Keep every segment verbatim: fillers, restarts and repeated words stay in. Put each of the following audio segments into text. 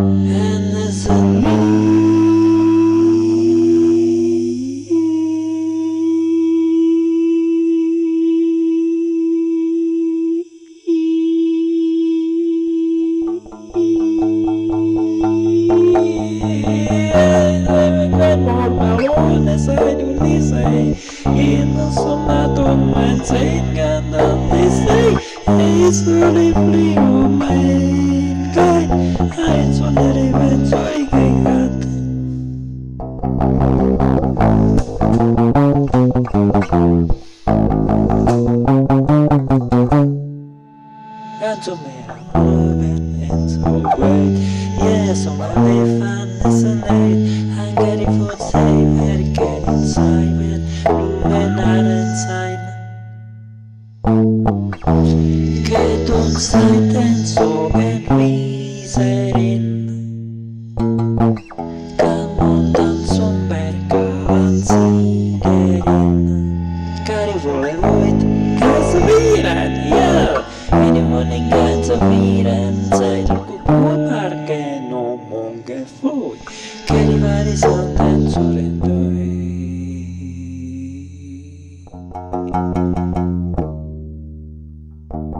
Innan som att om en sängande i sig är så livlig och min grej är så när det vet så inget jag tog med öven en så great yeah som jag blev fan nästan nöjd han got it for sig verkar inside men lumen är inside get outside and so and visar in kan montan som verkar ansider in got it for a void cause of it yeah anyone can så firen sig och på parken och många får kan det vara sant att så ändå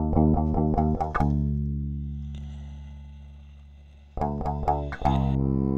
är